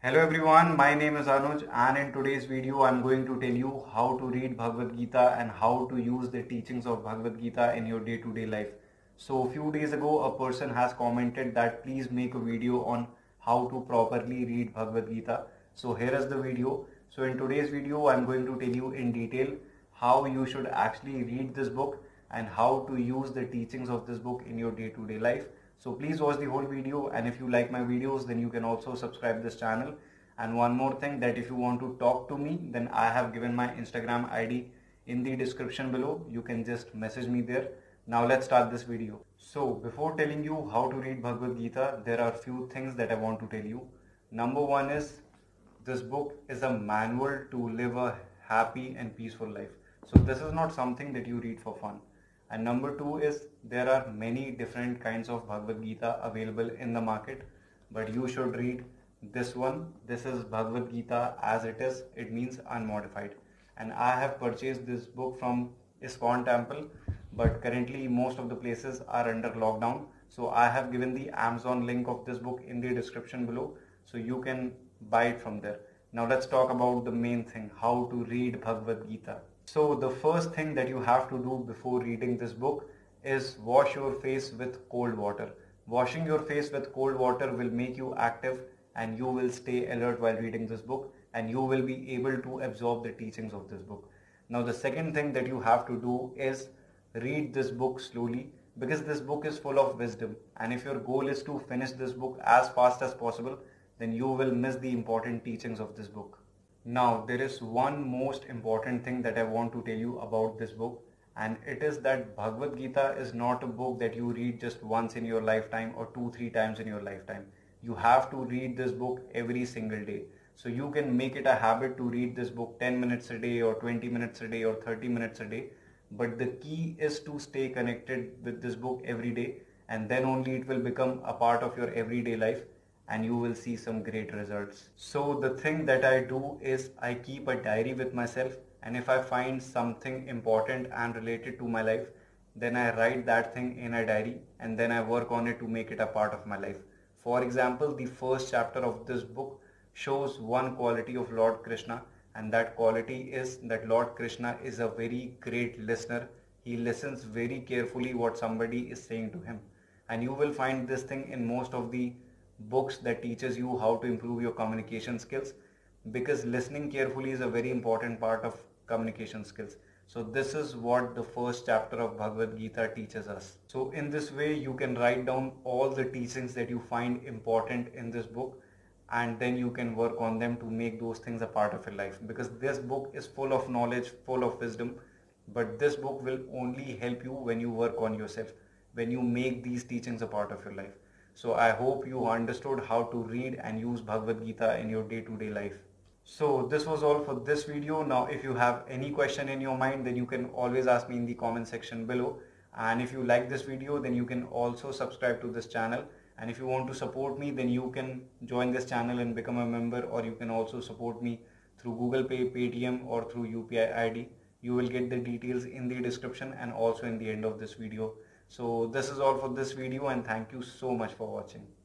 Hello everyone, my name is Anuj and in today's video I'm going to tell you how to read Bhagavad Gita and how to use the teachings of Bhagavad Gita in your day-to-day life. So a few days ago a person has commented that please make a video on how to properly read Bhagavad Gita. So here is the video. So in today's video I'm going to tell you in detail how you should actually read this book and how to use the teachings of this book in your day-to-day life. So please watch the whole video, and if you like my videos then you can also subscribe this channel. And one more thing, that if you want to talk to me then I have given my Instagram ID in the description below. You can just message me there. Now let's start this video. So before telling you how to read Bhagavad Gita, there are few things that I want to tell you. Number one is this book is a manual to live a happy and peaceful life. So this is not something that you read for fun. And number two is there are many different kinds of Bhagavad Gita available in the market, but you should read this one. This is Bhagavad Gita as it is. It means unmodified. And I have purchased this book from ISKCON temple, but currently most of the places are under lockdown. So I have given the Amazon link of this book in the description below, so you can buy it from there. Now let's talk about the main thing, how to read Bhagavad Gita. So the first thing that you have to do before reading this book is wash your face with cold water. Washing your face with cold water will make you active and you will stay alert while reading this book, and you will be able to absorb the teachings of this book. Now the second thing that you have to do is read this book slowly, because this book is full of wisdom, and if your goal is to finish this book as fast as possible, then you will miss the important teachings of this book. Now, there is one most important thing that I want to tell you about this book, and it is that Bhagavad Gita is not a book that you read just once in your lifetime or 2-3 times in your lifetime. You have to read this book every single day. So you can make it a habit to read this book 10 minutes a day or 20 minutes a day or 30 minutes a day. But the key is to stay connected with this book every day, and then only it will become a part of your everyday life and you will see some great results. So the thing that I do is I keep a diary with myself, and if I find something important and related to my life, then I write that thing in a diary and then I work on it to make it a part of my life. For example, the first chapter of this book shows one quality of Lord Krishna, and that quality is that Lord Krishna is a very great listener. He listens very carefully what somebody is saying to him, and you will find this thing in most of the books that teaches you how to improve your communication skills, because listening carefully is a very important part of communication skills. So this is what the first chapter of Bhagavad Gita teaches us. So in this way you can write down all the teachings that you find important in this book, and then you can work on them to make those things a part of your life, because this book is full of knowledge, full of wisdom, but this book will only help you when you work on yourself, when you make these teachings a part of your life. So I hope you understood how to read and use Bhagavad Gita in your day-to-day life. So this was all for this video. Now if you have any question in your mind, then you can always ask me in the comment section below. And if you like this video, then you can also subscribe to this channel. And if you want to support me, then you can join this channel and become a member, or you can also support me through Google Pay, Paytm, or through UPI ID. You will get the details in the description and also in the end of this video. So this is all for this video, and thank you so much for watching.